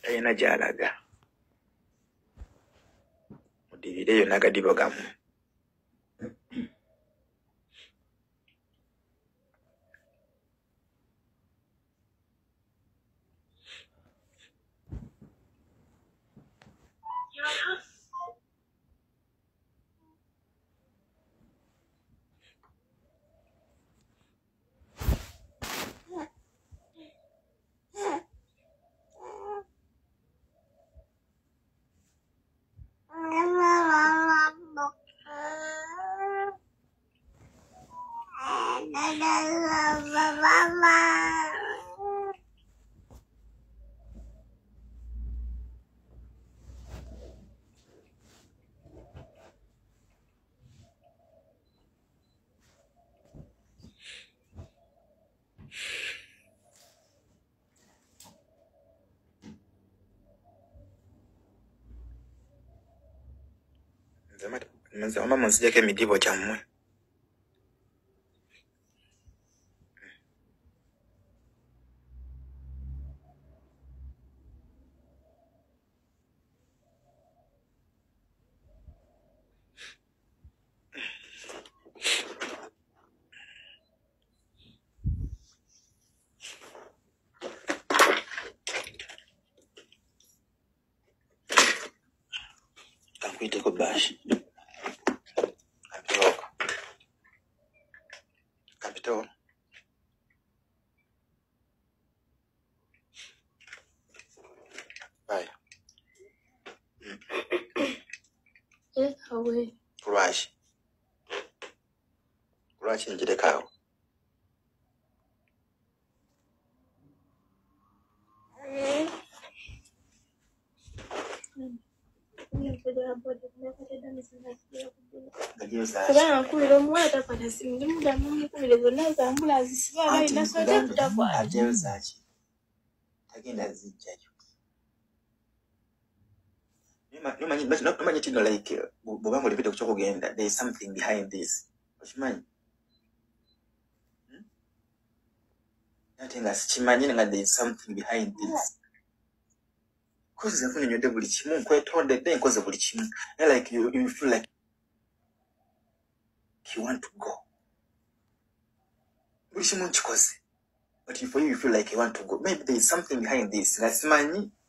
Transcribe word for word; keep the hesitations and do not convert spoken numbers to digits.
Ayina gyalaga mudivideyo nakadibogamu nze mama munzijeko emidibo gyammwe kankwiteko bashi kapitoko kapitoko bye Yes, away. Kulwashi kulwashi njirekawo Kubanga nkulira omuwala takwata simu ndi mugambo mukubire zonna zambula azisiba balina soja tutakwata ajeyo zaki tagenda zijjayo nomanyi tino like bwobanga olipite ku kyokugenda there is something behind this okimanyi ate nga sikimanyi nga there is something behind this because ze nfunyonnyodde buli kimu nkwetondedde nkoze buli kimu like you, you feel like you want to go buli kimu nkikoze but for you you feel like you want to go maybe there is something behind this nga simanyi